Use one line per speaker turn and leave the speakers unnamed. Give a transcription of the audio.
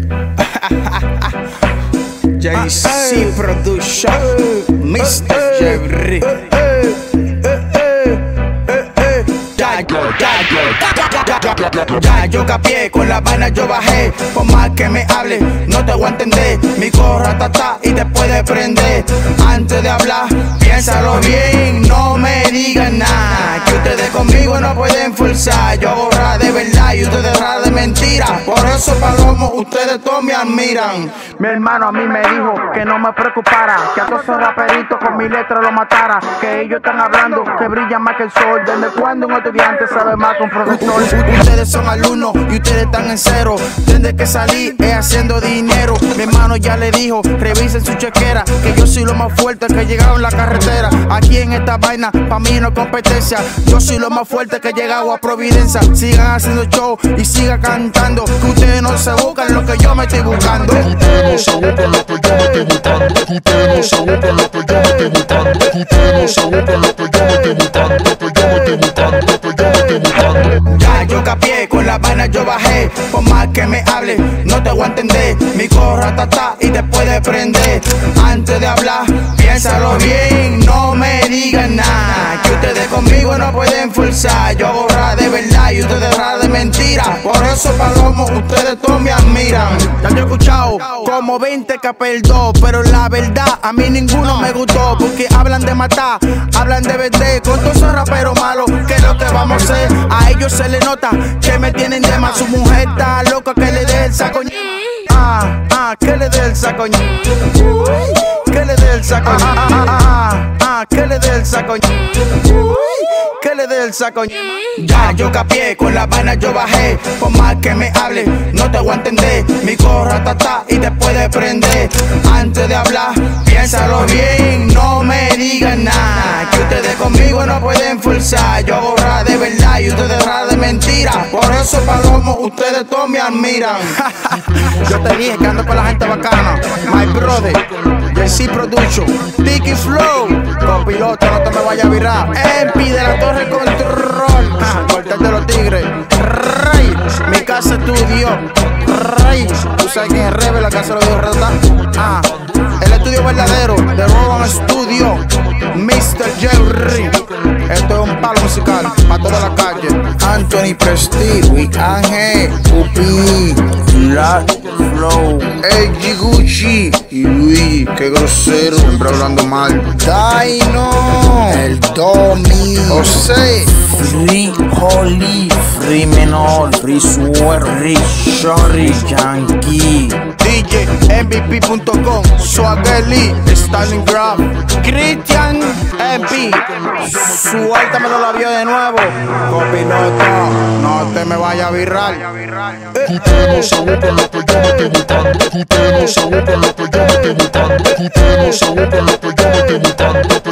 JC Production, Mr. Jerry. Ya yo capié, con la vaina yo bajé. Por más que me hable, no te voy a entender. Mi corra ta y te puede prender. Antes de hablar, piénsalo bien, no me digan nada. Que ustedes conmigo no pueden forzar. Yo hago rap de verdad y ustedes rap de mentira. Por eso, Palomo, ustedes todos me admiran. Mi hermano a mí me dijo que no me preocupara, que a todos esos raperitos con mi letra lo matara. Que ellos están hablando que brillan más que el sol. Desde cuando un estudiante sabe más que un profesor. Ustedes son alumnos y ustedes están en cero. Desde que salí es haciendo dinero. Mi hermano ya le dijo, revisen su chequera, que yo soy lo más fuerte que llegado en la carretera. Aquí en esta vaina, pa' mí no hay competencia. Yo soy lo más fuerte que he llegado a Providencia. Sigan haciendo show y sigan cantando, que ustedes no se buscan lo que yo me estoy buscando.
Ustedes no se buscan lo que yo me estoy buscando. Ustedes no se buscan lo que yo me estoy buscando. Ustedes no se buscan lo que yo me estoy buscando. Lo que yo me estoy buscando, lo que yo me estoy buscando.
Ya yo capié, con la vaina yo bajé. Por más que me hable, no te voy a entender. Mi corra ta y te puede prender. Antes de hablar, piénsalo bien, no me digan nada. Que ustedes conmigo no pueden forzar. Yo hago rap de verdad y ustedes rap de mentira. Por eso, Palomo, ustedes todos me admiran. Ya yo he escuchado como 20 que perdó, pero la verdad a mí ninguno me gustó. Porque hablan de matar, hablan de vender. Con todos esos raperos malos, ¿qué es lo que vamos a hacer? A ellos se les nota que me tienen de más. Su mujer está loca que le dé el saco. Que le dé el saco. Que le dé el saco. Que le dé el saco. Que le dé el saco. Ya yo capié, con la vaina yo bajé. Por más que me hable, no te voy a entender. Mi corra ta y te puede prender. Antes de hablar, piénsalo bien, no me digan nada. Que ustedes conmigo no pueden forzar. Yo hago rap de verdad y ustedes rap de mentira. Por eso, Palomo, ustedes todos me admiran. Yo te dije que ando con la gente bacana. My brother, JC Production, Tiki Flow, copiloto, no te me vayas a virar. MP de la Torre Control, Cortés de los Tigres, Rey, mi casa estudio, Rey, tú sabes quién es Rebe, la casa de los Rota. El estudio verdadero de Roban Studio, Mr. Jerry. Esto es un palo musical para toda la calle. Anthony Prestige, Wick Ángel, Pupi, Black Flow, El Gucci y Luis, qué grosero, siempre hablando mal. Dino, el Domi, José, Free Holy, Free Menor, Free Swear, Free Shorty, Yankee, DJ MVP.com, Swageli, Stalingrad, Christian MP. Suéltamelo la vio de nuevo, copiloto, no te me vayas a virrar.
Ustedes no se buscan lo que yo me estoy buscando. Ustedes no se buscan lo que yo me estoy buscando. Ustedes no se buscan lo que yo me estoy buscando.